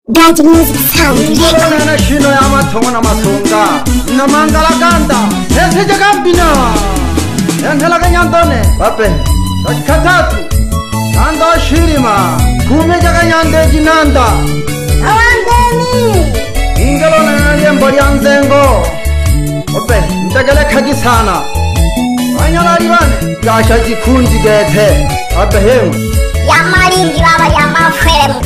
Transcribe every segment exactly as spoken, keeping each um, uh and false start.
Dad music sound. Nana shino ya matongo na masonga na mangala ganda ese jagambina endela kanyandone bape katatu kanda shirima kume jaganyande jinanda Awandeni ingalo na yembo yanzengo bape mtegele kagi sana anyala ribane gasha jikundi gete bape hemu Yamaringi baba yamafere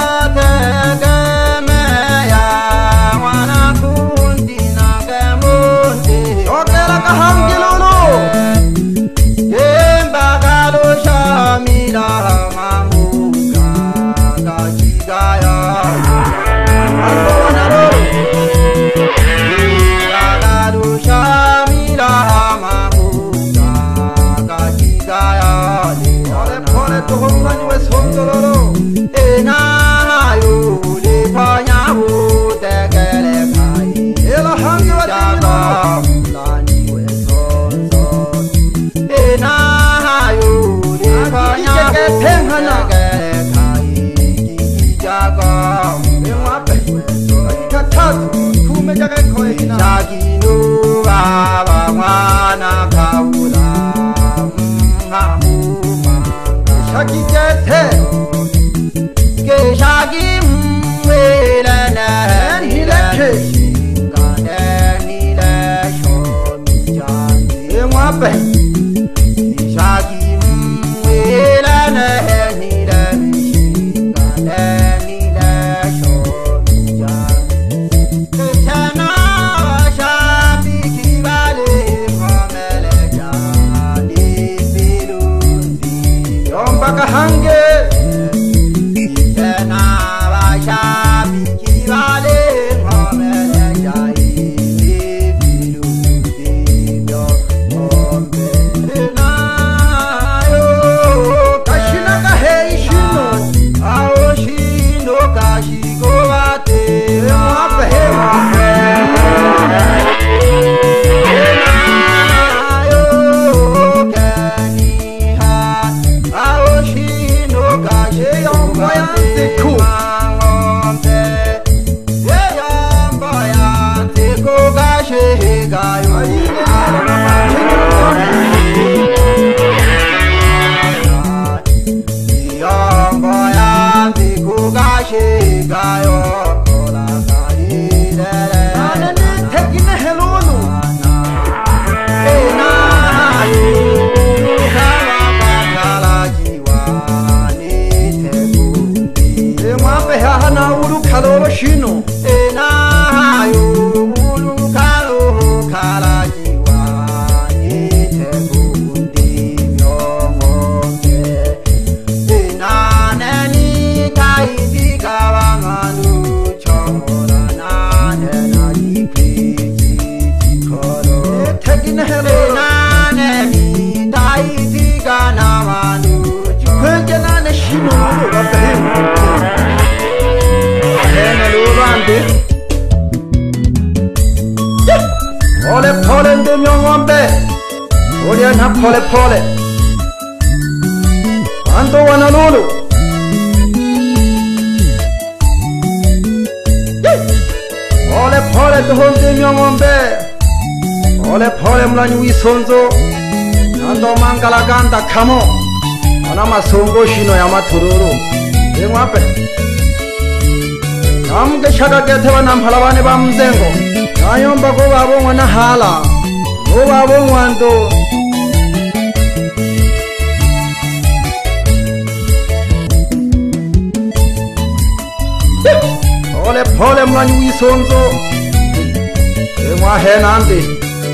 Shaginu baba mwana kaula mama shagigete ke shagi mwelana nileke ngane nile shomijani emwape shagi mwelana nile ngane nile shomijani hange tena basha bikibale ngomele jai bilu bibyo ombe na yo kashina ka hei shino ao shino kashiko bate mape he shino ena yo ulu kalo kala jiwa ni tebundi myomoke ena nani kai bigawanganu chora na na dikiji koro tekine hele na nani dai bigana manu chora na shino babe Pole pole ndemyo ngombe Olia na pole pole Ando wanalulu Pole pole toho ndemyo ngombe Pole pole mlanyi wisonzo Ando mangala ganda kamo Ana masongo shino ya matururu Engwape Namge shaka getewa namphalabane ba mzengo Ayomba ko babongwa na hala Ko babongwa ndo Pole pole mlanyi wisonzo Emwa henande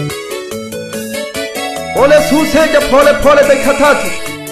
Pole suseje pole pole bekatatu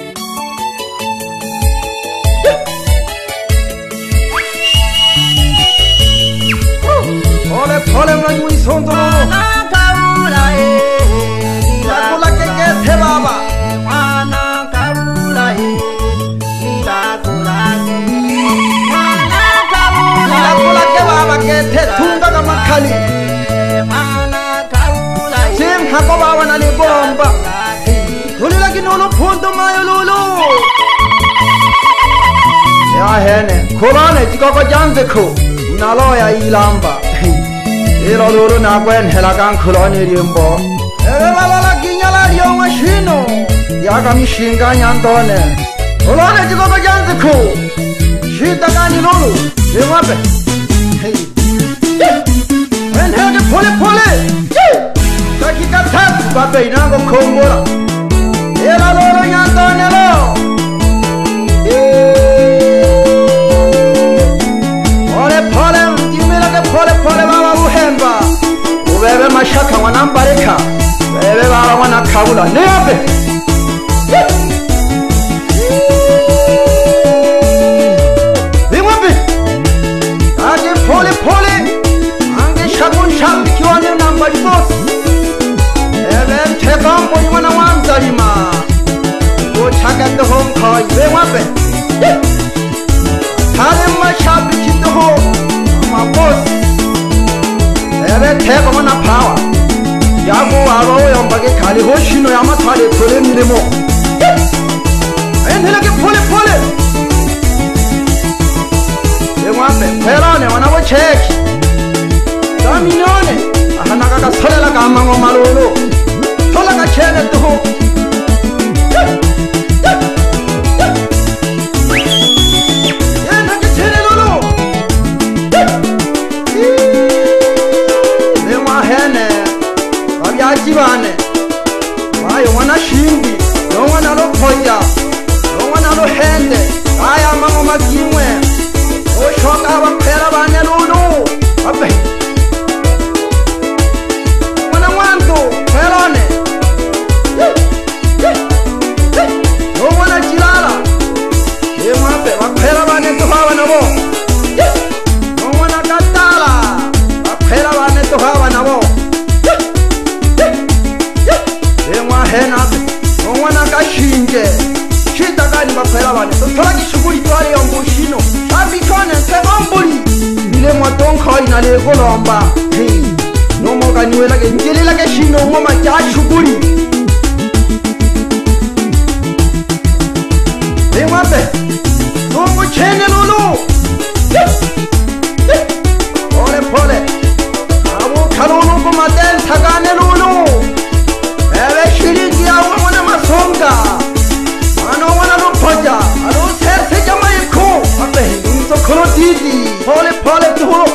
Pole pole mlanyi wisonzo Mwana kaula e Nilakula kekete baba Mwana kaula e Nilakula ke Mwana kaula e Nilakula ke baba kete tunga kama kali Mwana kaula e Sim hako baba nali bomba Tulila kinono punto mayo lulu Ya hene Kolane chikako janze ko naloya ilamba ilo lolo na kwen hela kan koloni limbo ebe balala kinyala lyo mashino yaga mishinga nyandone olone jikoko janzi ku shita kani lolo emabe hey wen hege pole pole kakika tabu babe inango kongola ilo lolo nyandone lo pole pole baba uhemba ubebe mashaka wanambareka bebe baba wanakabula niabe bimwabe age pole pole ange shakun shambi kiwani nambari boss ebe mtekambo ni wana wanzalima uchaka dohom koi bimwabe kare mashabi kidoho ama boss ebe teko mana power yago aro yombage khali hoshino yama thale thole miremo enhela ke phole phole emwape pherane wana bo check daminone ahana ka tholela ka mango malolo thola ka chele to Jibane wayo wana shimbi no wana lo koya no wana lo hende aya mama magimwe o shoka ba phela bane lulu abe wana wanto phelone no wana jilala e mabe ba phela bane to hawa nabo no wana katala ba phela bane to hawa nabo hena ongwana kashinje shita kani baphela bane so thola kishukuri twale yombushino abikone sebambuli ile mwatonko ina le kolomba hey no moga niwela ke ngelela ke shino ngoma ja shukuri emabe ngombo chene lulu pole pole abo khalulu ko maten thakane lulu ebe shiringi ya wana masonga ano wana lupaja alo sese jama yiko abe nso kono didi pole pole tuhuro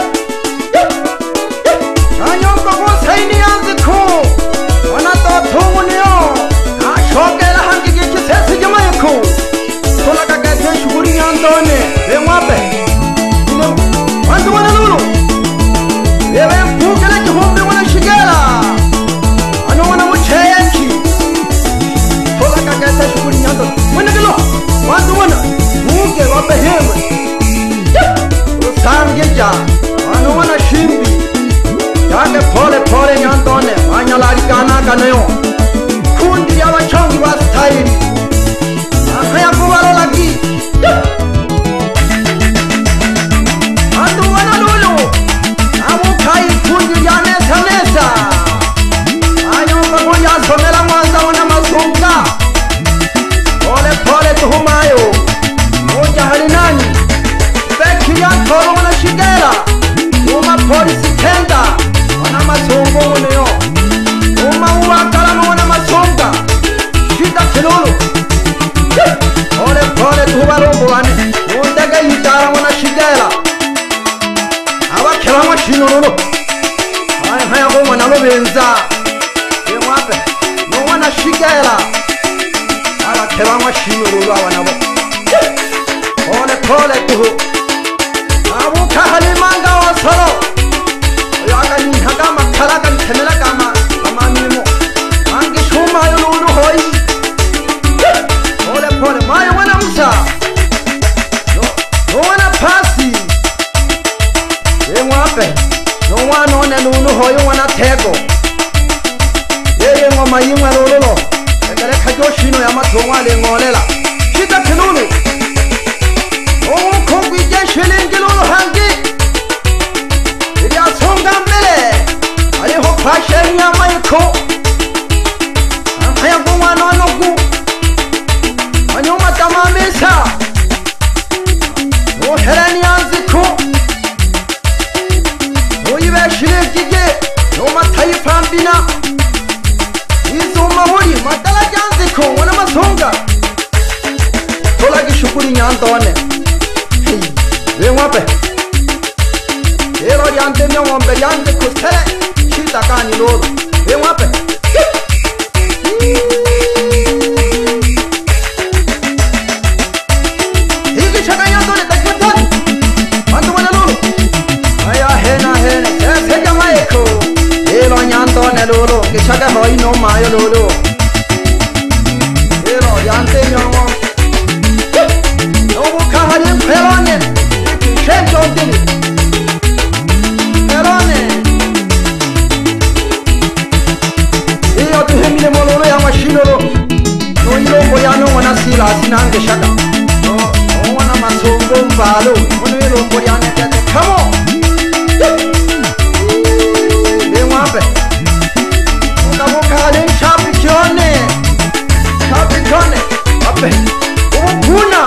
anyongo ko saini yanzi ko wana to thungunyo ashokela hangi ki sese jama yiko tola ka ka shuri yandone emwabe ino wandu wana lulu ebe pukele jihombe wana shigela ano wana muchenki tola kakata shukuri nyando wena kilo wandu wana muke wabe hewe usangeja ano wana shimbi yake pole pole nyandone wanyalari kana kanayo kundi ya wachongi wa style akaya kubalo lagi andu wana lulu amukai kundi ya nesa nesa ya somela mwanza wana masonga pole pole tuhumayo moja hali nani beki ya toro wana shigera uma polisi tenda wana masongo uneyo uma uwa kalama wana masonga shida kilolo pole pole tuhubarombo wane undega yitara wana shigera awa kelama shino nono haya haya goma nalo benza no wana shigera ala kelama shino lulu awanabo pole pole tuhu abu kahalimanga wasoro yaga ni hagama kalaga temela kama kama mimo angi shuma lulu hoi pole pole mayo wana musa no no wana pasi emwape no wana ona lulu hoi wana tego yeye ngoma yimwe lolo ekale kajoshino ya mathongwa le ngolela shita kinulu o khongwi je shilingi lolo hangi ya songa mbele ali ho fashion ya maiko amaya goma nono gu anyoma tamamesa o herani anziko wape ero yante nyongombe yante kusele shita kani lolo e wape hiki chaka yanto le takatan mantu wana lolo aya hena hena ese jama eko ero nyanto ne lolo ke chaka hoi no mayo lolo ero yante nyongombe no bukhari phelone Shento dini Erone Iyo tuhemile mololo ya mashilolo No ilongo ya no wana sila asinange shaka No wana masongo mbalo Ono ilongo ya netete Kamo Demwape Oka boka alin shapi kione Shapi kione Ape Umukuna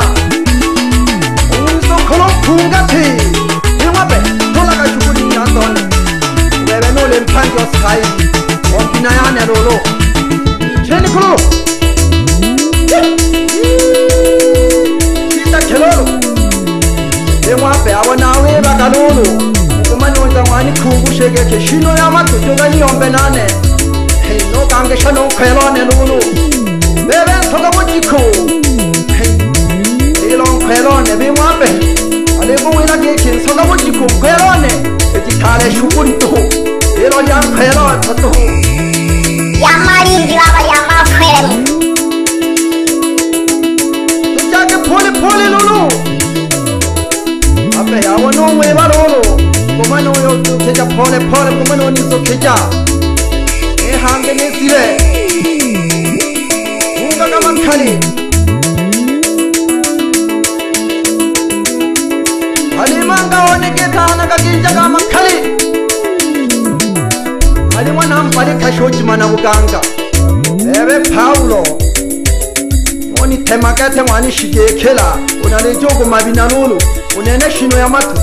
Kolo pungati Iwape Tola ka shukuri nyandone Bebe no le mpangi wa skai Wapina yane lolo Cheni kolo Sita kelolo Iwape awa nawe baka lolo Kumani wanja wani kubu shegeke Shino ya matu Joga ni yombe nane Hey no kange shano kwelone lolo Bebe soga mojiko Hey Ilong kwelone Biwape Alego wina gekin soga mojiko kwelone Eti kale shukuri toho Ilo yang kwelone toho Yamari jiwaba yama fremu Tujake pole pole lulu Ape awa no weba lulu Kumano yo keja pole pole Kumano niso keja E hange nesire Unga kama kali Alimanga oneketa na kakinja kama kali Alimwa nampali kashoji mana buganga Ebe Paulo Oni temakete wani shigekela Unale jogo mabina lulu Unene shino ya matu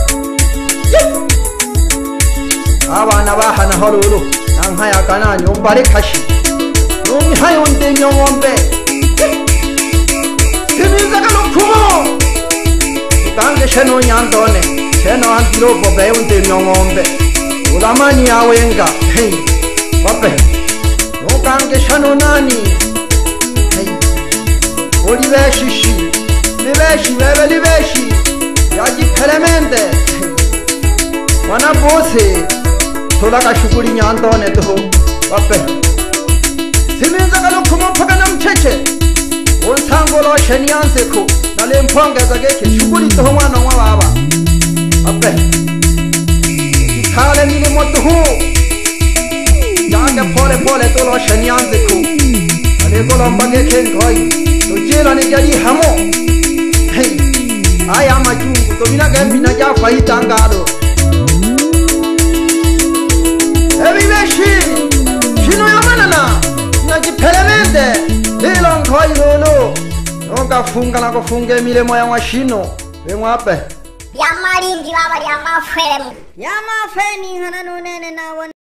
Abana bahana holulu Nanghaya kanani umbali kashi Nungi hayo nde nyongombe Simiza kano kumo Ukange sheno nyandone Sheno antilopo be unde nyongombe Ulamani ya wenga Hey Wape Ukange sheno nani Hey Ulibeshi Libeshi bebe libeshi Yaji kelemente Wana bose Tola ka shukuri nyandone toho Wape Simiza kano kumo paka na mcheche Unsangolo shenyanse ko Nale mpongeza geke shukuri toho mwana wa baba Ape Kale nini moto hu Yage pole pole tolo shenyanse ko Nale kolo mbageke nkoi Tujela ni jari hamo Hey Aya majungu Tomina gembi na jafa hitangalo Ebi beshi Shino ya manana Najipelemente Lilo nkoi lolo Noga funga na kufunge mile moya wa shino Bemwa ape Yamari jiwaba yama fremu Yama feni hana nunene na wana